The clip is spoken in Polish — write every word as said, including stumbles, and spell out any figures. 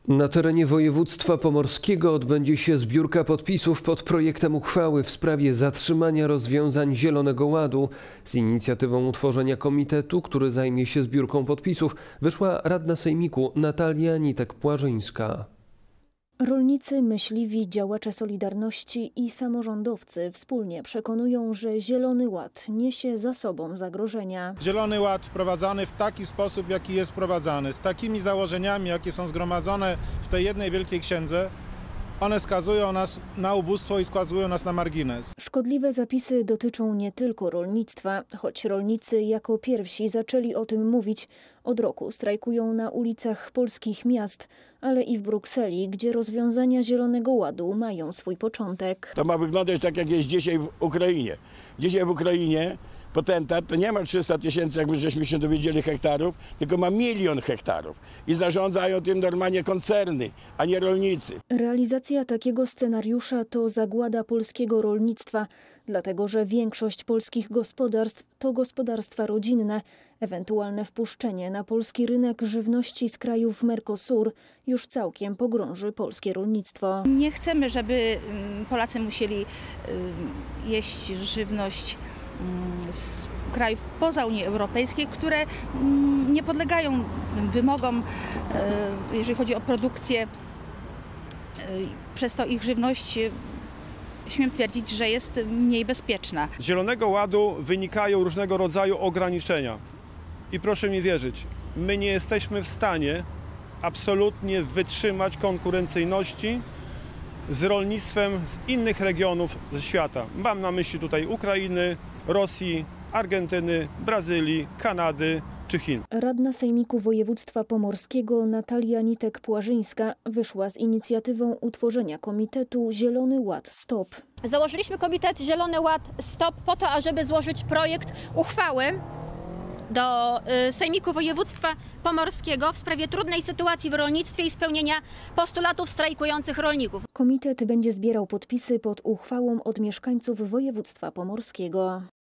Na terenie województwa pomorskiego odbędzie się zbiórka podpisów pod projektem uchwały w sprawie zatrzymania rozwiązań Zielonego Ładu. Z inicjatywą utworzenia komitetu, który zajmie się zbiórką podpisów, wyszła radna sejmiku Natalia Nitek-Płażyńska. Rolnicy, myśliwi, działacze Solidarności i samorządowcy wspólnie przekonują, że Zielony Ład niesie za sobą zagrożenia. Zielony Ład wprowadzany w taki sposób, w jaki jest wprowadzany, z takimi założeniami, jakie są zgromadzone w tej jednej wielkiej księdze, one skazują nas na ubóstwo i skazują nas na margines. Szkodliwe zapisy dotyczą nie tylko rolnictwa, choć rolnicy jako pierwsi zaczęli o tym mówić. Od roku strajkują na ulicach polskich miast, ale i w Brukseli, gdzie rozwiązania Zielonego Ładu mają swój początek. To ma wyglądać tak, jak jest dzisiaj w Ukrainie. Dzisiaj w Ukrainie potentat to nie ma trzysta tysięcy, jak my żeśmy się dowiedzieli, hektarów, tylko ma milion hektarów. I zarządzają tym normalnie koncerny, a nie rolnicy. Realizacja takiego scenariusza to zagłada polskiego rolnictwa, dlatego że większość polskich gospodarstw to gospodarstwa rodzinne. Ewentualne wpuszczenie na polski rynek żywności z krajów Mercosur już całkiem pogrąży polskie rolnictwo. Nie chcemy, żeby Polacy musieli jeść żywność z krajów poza Unii Europejskiej, które nie podlegają wymogom, jeżeli chodzi o produkcję. Przez to ich żywność, śmiem twierdzić, że jest mniej bezpieczna. Z Zielonego Ładu wynikają różnego rodzaju ograniczenia. I proszę mi wierzyć, my nie jesteśmy w stanie absolutnie wytrzymać konkurencyjności z rolnictwem z innych regionów ze świata. Mam na myśli tutaj Ukrainy, Rosji, Argentyny, Brazylii, Kanady czy Chin. Radna Sejmiku Województwa Pomorskiego Natalia Nitek-Płażyńska wyszła z inicjatywą utworzenia komitetu Zielony Ład Stop. Założyliśmy komitet Zielony Ład Stop po to, ażeby złożyć projekt uchwały do Sejmiku Województwa Pomorskiego w sprawie trudnej sytuacji w rolnictwie i spełnienia postulatów strajkujących rolników. Komitet będzie zbierał podpisy pod uchwałą od mieszkańców województwa pomorskiego.